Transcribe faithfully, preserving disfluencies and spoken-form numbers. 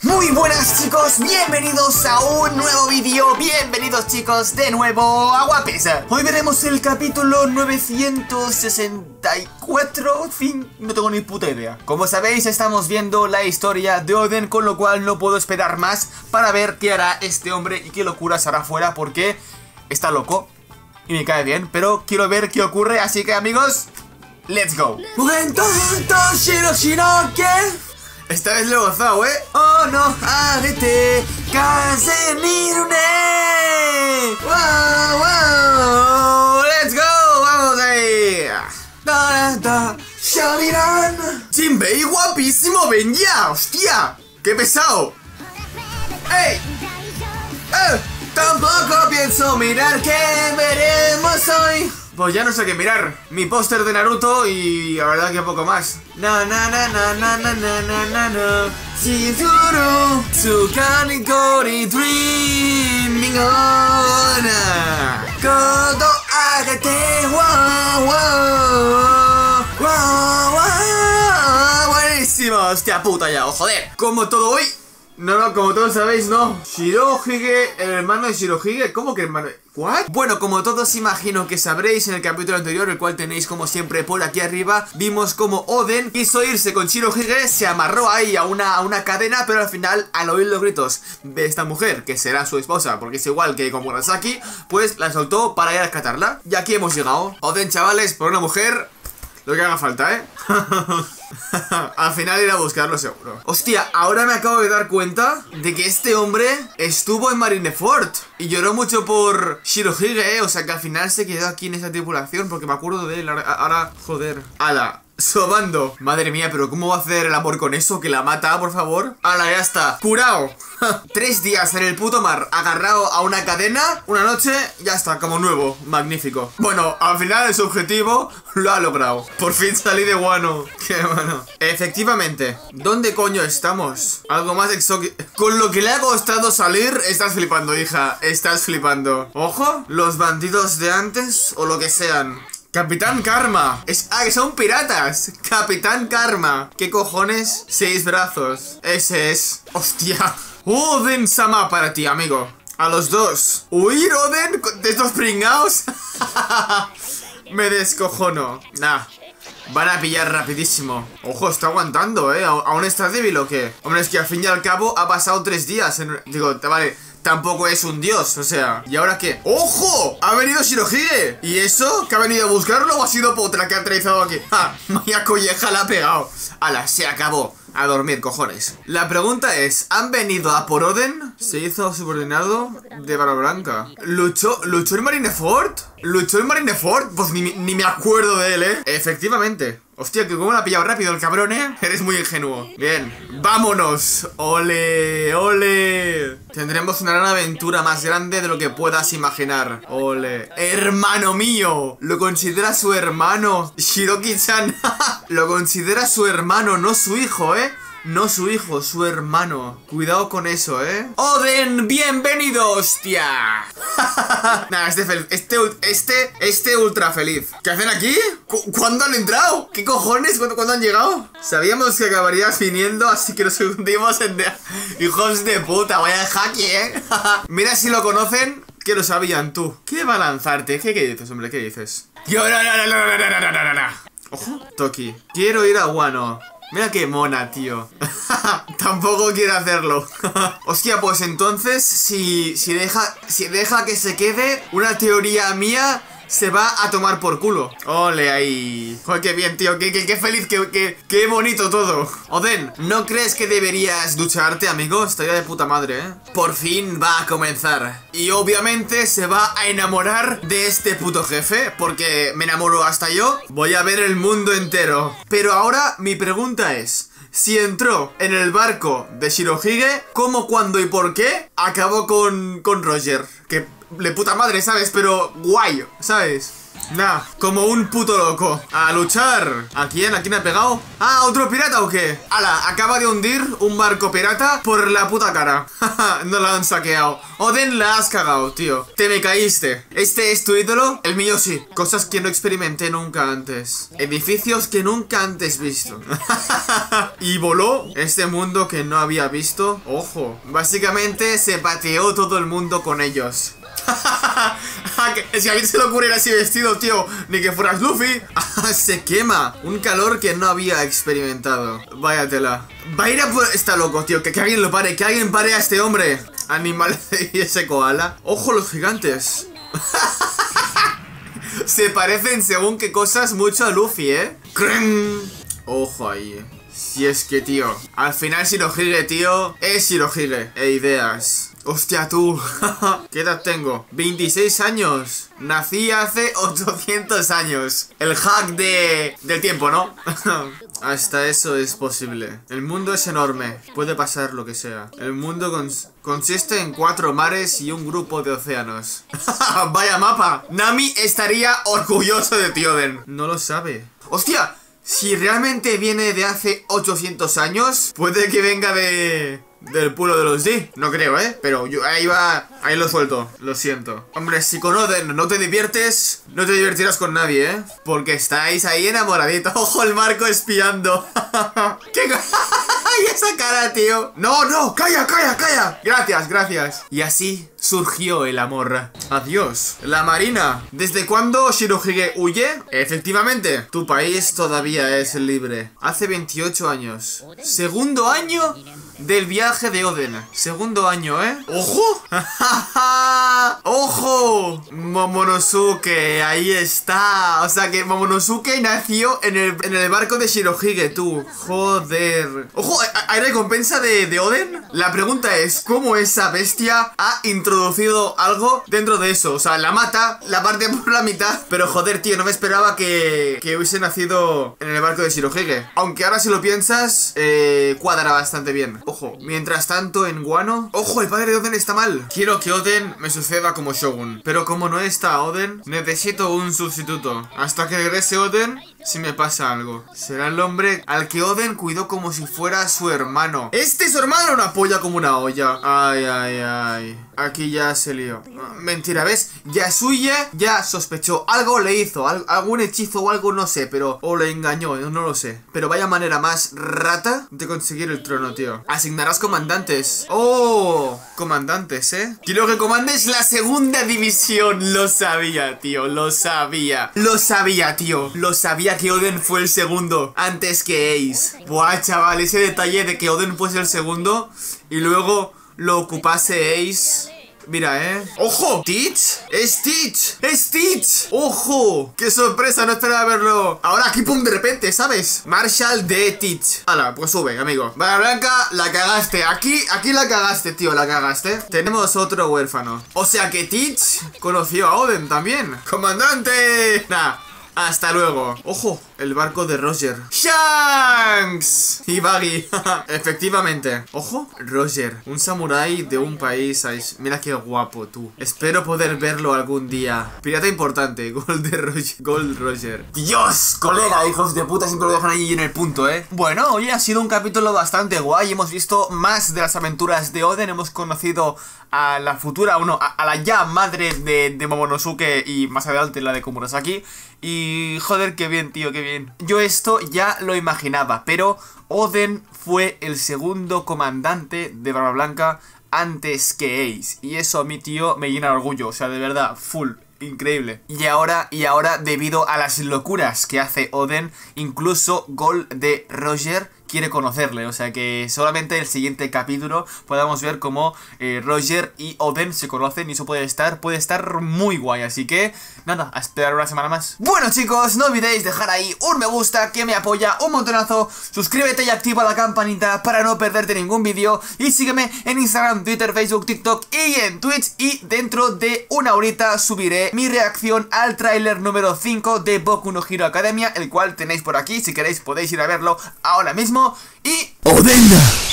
Muy buenas chicos, bienvenidos a un nuevo vídeo. Bienvenidos chicos de nuevo a One Piece. Hoy veremos el capítulo novecientos sesenta y cuatro. Fin, no tengo ni puta idea. Como sabéis, estamos viendo la historia de Oden, con lo cual no puedo esperar más para ver qué hará este hombre y qué locuras hará fuera, porque está loco y me cae bien, pero quiero ver qué ocurre. Así que amigos, let's go. Esta vez lo he gozado, ¿eh? Oh no, arete, Casemiro. Wow, wow, let's go, vamos ahí. Da, da, Sharingan. Jinbei, guapísimo, ven ya, hostia, qué pesado. ¡Ey! ¡Eh! Tampoco pienso mirar qué veremos hoy. Pues ya no sé qué mirar. Mi póster de Naruto y la verdad que poco más. Na na na na na na na na na na. Chizuru Tsukani Kori Dreaming on. Kodo agate wow wow wow wow. Buenísimo, hostia puta ya, oh, joder. Como todo hoy. No, no, como todos sabéis, no. Shirohige, el hermano de Shirohige. ¿Cómo que hermano? ¿What? Bueno, como todos imagino que sabréis, en el capítulo anterior, el cual tenéis como siempre por aquí arriba, vimos como Oden quiso irse con Shirohige, se amarró ahí a una, a una cadena, pero al final, al oír los gritos de esta mujer, que será su esposa, porque es igual que con Murasaki, pues la soltó para ir a rescatarla. Y aquí hemos llegado. Oden, chavales, por una mujer, lo que haga falta, ¿eh? Al final ir a buscarlo seguro. Hostia, ahora me acabo de dar cuenta de que este hombre estuvo en Marineford y lloró mucho por Shirohige, ¿eh? O sea que al final se quedó aquí en esa tripulación, porque me acuerdo de él. Ahora, ahora joder. Ala, sobando. Madre mía, pero ¿cómo va a hacer el amor con eso? ¿Que la mata, por favor? Ala, ya está. Curado. Tres días en el puto mar, agarrado a una cadena. Una noche, ya está, como nuevo. Magnífico. Bueno, al final su objetivo lo ha logrado. Por fin salí de Wano. Qué bueno. Efectivamente, ¿dónde coño estamos? Algo más exótico. Con lo que le ha costado salir, estás flipando, hija. Estás flipando. Ojo, los bandidos de antes o lo que sean. Capitán Karma. Es, ah, que son piratas. Capitán Karma. ¿Qué cojones? Seis brazos. Ese es. Hostia. Oden Sama para ti, amigo. A los dos. ¿Huir, Oden? ¿De estos pringaos? Me descojono. Nah. Van a pillar rapidísimo. Ojo, está aguantando, ¿eh? ¿Aún está débil o qué? Hombre, es que al fin y al cabo ha pasado tres días en... Digo, vale, tampoco es un dios, o sea... ¿Y ahora qué? ¡Ojo! ¡Ha venido Shirohige! ¿Y eso? ¿Que ha venido a buscarlo o ha sido Potra que ha aterrizado aquí? ¡Ja! Vaya colleja la ha pegado. ¡Hala! Se acabó. A dormir, cojones. La pregunta es, ¿han venido a por Oden? Se hizo subordinado de Barba Blanca. ¿Luchó, ¿luchó en Marineford? ¿Luchó en Marineford? Pues ni, ni me acuerdo de él, ¿eh? Efectivamente. Hostia, que cómo lo ha pillado rápido el cabrón, ¿eh? Eres muy ingenuo. Bien, vámonos. Ole, ole. Tendremos una gran aventura más grande de lo que puedas imaginar. Ole. Hermano mío. Lo considera su hermano. Shiroki-chan. Lo considera su hermano, no su hijo, ¿eh? No su hijo, su hermano. Cuidado con eso, ¿eh? Oden, bienvenido, hostia. Nah, este feliz. Este, este, este ultra feliz. ¿Qué hacen aquí? ¿Cu ¿Cuándo han entrado? ¿Qué cojones? ¿Cuándo, ¿Cuándo han llegado? Sabíamos que acabarías viniendo, así que nos hundimos en... De... Hijos de puta, vaya jaque, ¿eh? Mira si lo conocen, que lo sabían tú. ¿Qué va a lanzarte? ¿Qué, qué dices, hombre? ¿Qué dices? Yo, no, no, no, no, no, no, no, no, no. Ojo, Toki. Quiero ir a Wano. Mira qué mona, tío. Tampoco quiero hacerlo. Hostia, pues entonces, si, si, deja, si deja que se quede, una teoría mía se va a tomar por culo. Ole ahí. Joder, qué bien, tío. Qué, qué, qué feliz, qué, qué, qué bonito todo. Oden, ¿no crees que deberías ducharte, amigo? Estaría de puta madre, ¿eh? Por fin va a comenzar. Y obviamente se va a enamorar de este puto jefe, porque me enamoro hasta yo. Voy a ver el mundo entero. Pero ahora mi pregunta es... Si entró en el barco de Shirohige, ¿cómo, cuándo y por qué acabó con, con Roger? Que de puta madre, ¿sabes? Pero guay, ¿sabes? Nah, como un puto loco. A luchar. ¿A quién? ¿A quién ha pegado? Ah, ¿otro pirata o qué? Ala, acaba de hundir un barco pirata por la puta cara. No la han saqueado. Oden, la has cagado, tío. Te me caíste. ¿Este es tu ídolo? El mío sí. Cosas que no experimenté nunca antes. Edificios que nunca antes visto. Y voló este mundo que no había visto. Ojo. Básicamente se pateó todo el mundo con ellos. Si a mí se le ocurre ir así vestido, tío, ni que fueras Luffy. Se quema. Un calor que no había experimentado. Vaya tela. Va a ir a por... Está loco, tío. Que, que alguien lo pare. Que alguien pare a este hombre. Animal y ese koala. Ojo, los gigantes. Se parecen según qué cosas mucho a Luffy, ¿eh? ¡Cren! Ojo ahí. Si es que, tío, al final Shirohige, tío, es Shirohige. E ideas. Hostia, tú. ¿Qué edad tengo? veintiséis años. Nací hace ochocientos años. El hack de... del tiempo, ¿no? Hasta eso es posible. El mundo es enorme. Puede pasar lo que sea. El mundo cons consiste en cuatro mares y un grupo de océanos. Vaya mapa. Nami estaría orgulloso de ti, Oden. No lo sabe. ¡Hostia! Si realmente viene de hace ochocientos años, puede que venga de... del pueblo de los D. No creo, ¿eh? Pero yo ahí va... ahí lo suelto. Lo siento. Hombre, si con Oden no te diviertes, no te divertirás con nadie, ¿eh? Porque estáis ahí enamoraditos. Ojo, el Marco espiando. ¿Qué? ¡Ay, esa cara, tío! No, no, calla, calla, calla. Gracias, gracias. Y así surgió el amor. Adiós. La marina. ¿Desde cuándo Shirohige huye? Efectivamente, tu país todavía es libre. Hace veintiocho años. Segundo año del viaje de Oden. Segundo año, ¿eh? ¡Ojo! ¡Ojo! Momonosuke, ahí está. O sea que Momonosuke nació en el, en el barco de Shirohige, tú. Joder. ¡Ojo! ¿Hay recompensa de, de Oden? La pregunta es, ¿cómo esa bestia ha introducido algo dentro de eso? O sea, la mata, la parte por la mitad. Pero joder, tío, no me esperaba que, que hubiese nacido en el barco de Shirohige. Aunque ahora si lo piensas, eh, cuadra bastante bien. Ojo, mientras tanto en Wano... Ojo, el padre de Oden está mal. Quiero que Oden me suceda como Shogun. Pero como no está Oden, necesito un sustituto. Hasta que regrese Oden, si me pasa algo. Será el hombre al que Oden cuidó como si fuera su hermano. ¿Este es su hermano? Una polla como una olla. Ay, ay, ay. Aquí ya se lió. Mentira, ¿ves? Yasuye ya sospechó. Algo le hizo, al algún hechizo o algo, no sé. Pero... o le engañó, no lo sé. Pero vaya manera más rata de conseguir el trono, tío. Asignarás comandantes. ¡Oh! Comandantes, ¿eh? Quiero que comandes la segunda división. Lo sabía, tío. Lo sabía. Lo sabía, tío. Lo sabía que Oden fue el segundo antes que Ace. Buah, chaval. Ese detalle de que Oden fuese el segundo y luego lo ocupase Ace. Mira, ¿eh? ¡Ojo! ¿Teach? ¡Es Teach! ¡Es Teach! ¡Ojo! ¡Qué sorpresa! No esperaba verlo. Ahora aquí, pum, de repente, ¿sabes? Marshall de Teach. Hala, pues sube, amigo. Barra Blanca, la cagaste. Aquí, aquí la cagaste, tío, la cagaste. Tenemos otro huérfano. O sea que Teach conoció a Oden también. ¡Comandante! Nah. Hasta luego. Ojo, el barco de Roger. Shanks y Buggy. Efectivamente. Ojo, Roger, un samurái de un país. Mira qué guapo, tú. Espero poder verlo algún día. Pirata importante. Gold de Roger. Gold Roger. Dios, colega, hijos de puta, siempre lo dejan ahí en el punto, ¿eh? Bueno, hoy ha sido un capítulo bastante guay. Hemos visto más de las aventuras de Oden. Hemos conocido a la futura, bueno, a, a la ya madre de, de Momonosuke y más adelante la de Komurasaki. Y joder, qué bien, tío, qué bien. Yo esto ya lo imaginaba, pero Oden fue el segundo comandante de Barba Blanca antes que Ace. Y eso a mí, tío, me llena de orgullo. O sea, de verdad, full. Increíble. Y ahora, y ahora, debido a las locuras que hace Oden, incluso Gold de Roger quiere conocerle. O sea que solamente el siguiente capítulo podamos ver cómo eh, Roger y Oden se conocen. Y eso puede estar, puede estar muy guay. Así que, nada, a esperar una semana más. Bueno, chicos, no olvidéis dejar ahí un me gusta que me apoya un montonazo. Suscríbete y activa la campanita para no perderte ningún vídeo. Y sígueme en Instagram, Twitter, Facebook, TikTok y en Twitch. Y dentro de una horita subiré mi reacción al tráiler número cinco de Boku no Hero Academia, el cual tenéis por aquí. Si queréis podéis ir a verlo ahora mismo. Y... ¡Oden!